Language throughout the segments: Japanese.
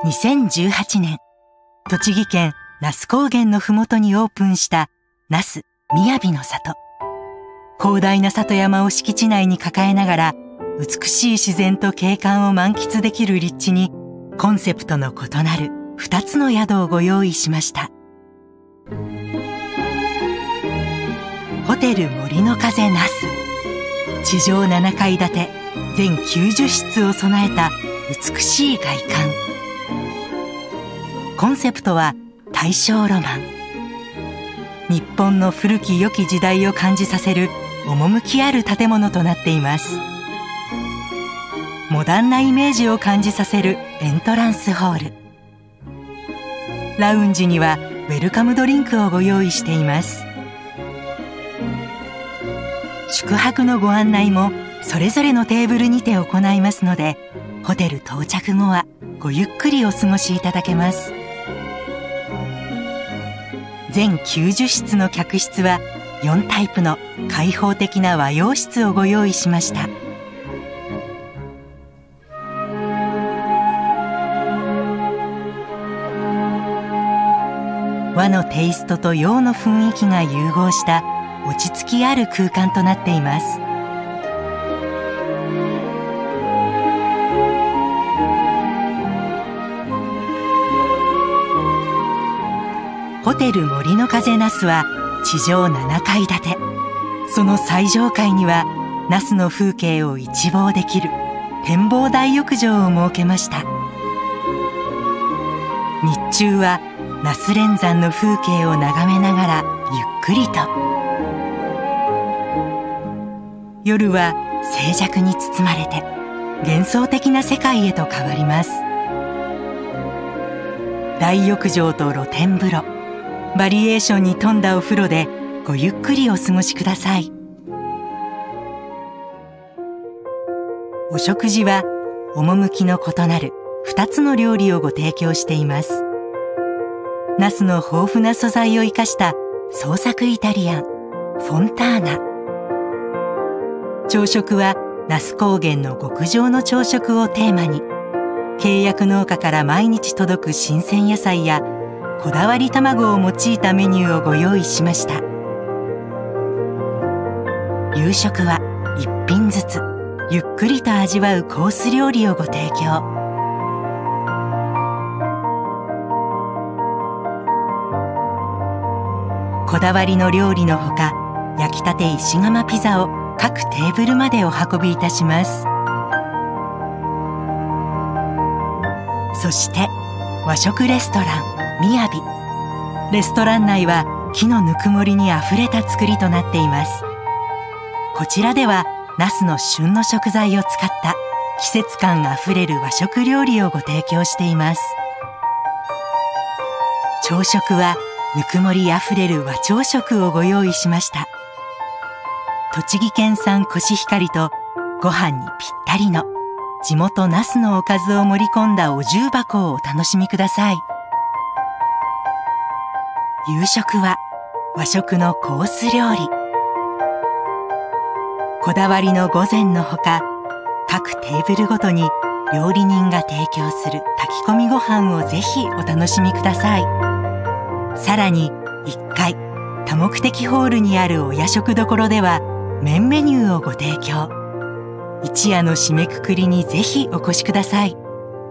2018年、栃木県那須高原のふもとにオープンした那須みやびの里。広大な里山を敷地内に抱えながら、美しい自然と景観を満喫できる立地に、コンセプトの異なる2つの宿をご用意しました。ホテル森の風那須。地上7階建て、全90室を備えた美しい外観。コンセプトは大正ロマン。日本の古き良き時代を感じさせる趣ある建物となっています。モダンなイメージを感じさせるエントランスホール。ラウンジにはウェルカムドリンクをご用意しています。宿泊のご案内もそれぞれのテーブルにて行いますので、ホテル到着後はごゆっくりお過ごしいただけます。全90室の客室は4タイプの開放的な和洋室をご用意しました。和のテイストと洋の雰囲気が融合した落ち着きある空間となっています。ホテル森の風那須は地上7階建て。その最上階には那須の風景を一望できる展望大浴場を設けました。日中は那須連山の風景を眺めながらゆっくりと、夜は静寂に包まれて幻想的な世界へと変わります。大浴場と露天風呂、バリエーションに富んだお風呂でごゆっくりお過ごしください。お食事は趣の異なる2つの料理をご提供しています。那須の豊富な素材を生かした創作イタリアンフォンターナ。朝食は那須高原の極上の朝食をテーマに、契約農家から毎日届く新鮮野菜やこだわり卵を用いたメニューをご用意しました。夕食は1品ずつゆっくりと味わうコース料理をご提供。こだわりの料理のほか、焼きたて石窯ピザを各テーブルまでお運びいたします。そして和食レストランみやび。レストラン内は木のぬくもりにあふれた作りとなっています。こちらでは那須の旬の食材を使った季節感あふれる和食料理をご提供しています。朝食はぬくもりあふれる和朝食をご用意しました。栃木県産コシヒカリとご飯にぴったりの地元那須のおかずを盛り込んだお重箱をお楽しみください。夕食は和食のコース料理。こだわりの御膳のほか、各テーブルごとに料理人が提供する炊き込みご飯をぜひお楽しみください。さらに1階多目的ホールにあるお夜食処では麺メニューをご提供。一夜の締めくくりにぜひお越しください。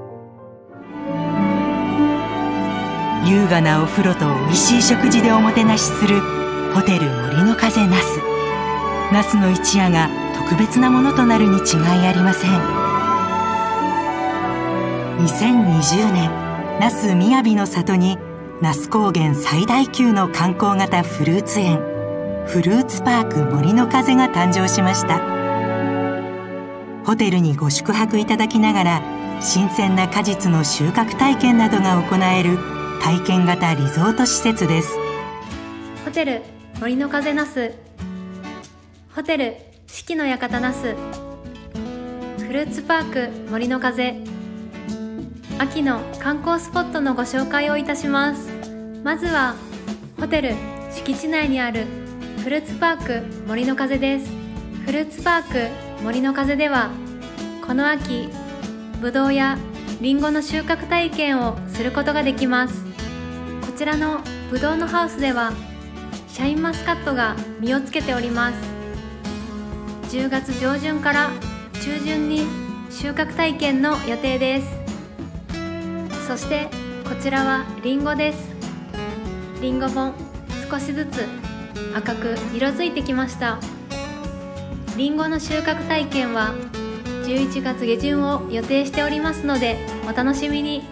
優雅なお風呂と美味しい食事でおもてなしするホテル森の風那須。那須の一夜が特別なものとなるに違いありません。2020年、那須みやびの里に那須高原最大級の観光型フルーツ園、フルーツパーク森の風が誕生しました。ホテルにご宿泊いただきながら新鮮な果実の収穫体験などが行える体験型リゾート施設です。 ホテル森の風那須、ホテル四季の館那須、フルーツパーク森の風。秋の観光スポットのご紹介をいたします。まずはホテル敷地内にあるフルーツパーク森の風です。フルーツパーク森の風ではこの秋、ぶどうやリンゴの収穫体験をすることができます。こちらのぶどうのハウスではシャインマスカットが実をつけております。10月上旬から中旬に収穫体験の予定です。そしてこちらはリンゴです。リンゴも少しずつ赤く色づいてきました。リンゴの収穫体験は11月下旬を予定しておりますのでお楽しみに。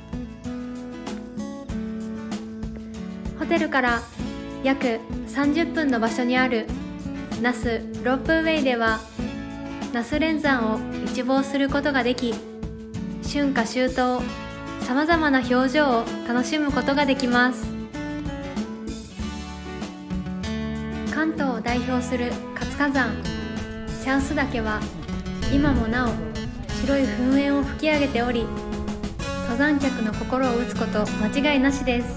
ホテルから約30分の場所にある那須ロープウェイでは那須連山を一望することができ、春夏秋冬さまざまな表情を楽しむことができます。関東を代表する活火山茶臼岳は今もなお白い噴煙を吹き上げており、登山客の心を打つこと間違いなしです。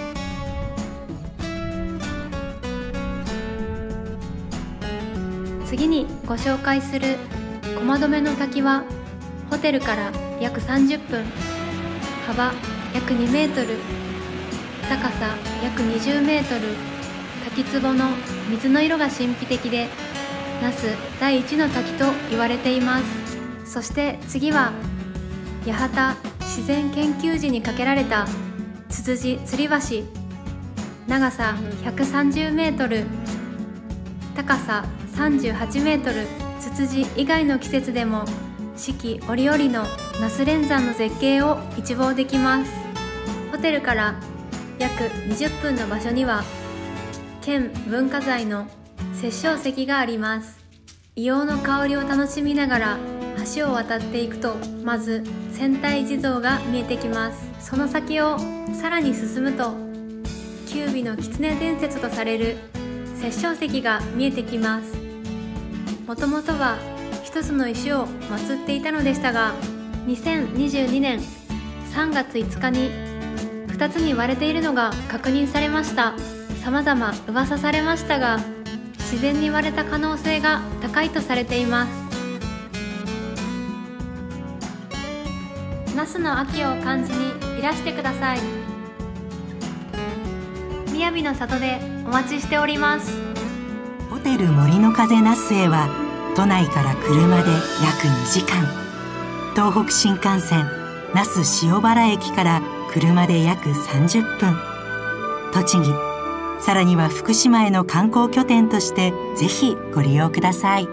次にご紹介する駒止の滝はホテルから約30分、幅約2メートル、高さ約20メートル、滝壺の水の色が神秘的で那須第一の滝と言われています。そして次は八幡自然研究時に架けられたつつじ吊り橋、長さ130メートル、高さ38メートル、ツツジ以外の季節でも四季折々の那須連山の絶景を一望できます。ホテルから約20分の場所には県文化財の殺生石があります。硫黄の香りを楽しみながら橋を渡っていくと、まず千体地蔵が見えてきます。その先をさらに進むと九尾の狐伝説とされる殺生石が見えてきます。もともとは一つの石を祀っていたのでしたが、2022年3月5日に2つに割れているのが確認されました。様々噂されましたが、自然に割れた可能性が高いとされています。那須の秋を感じにいらしてください。みやびの里でお待ちしております。 ホテル森の風那須へは都内から車で約2時間、東北新幹線那須塩原駅から車で約30分、栃木、さらには福島への観光拠点としてぜひご利用ください。